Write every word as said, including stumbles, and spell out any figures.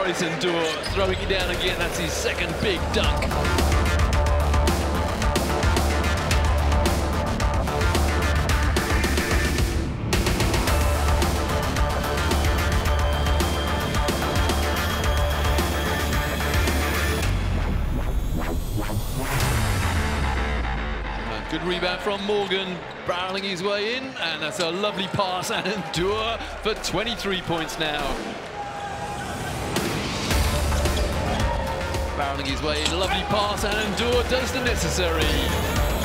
Maurice Ndour throwing it down again. That's his second big dunk. Good rebound from Morgan, barreling his way in, and that's a lovely pass, and Ndour for twenty-three points now. Barreling his way in, lovely pass, and Ndour does the necessary.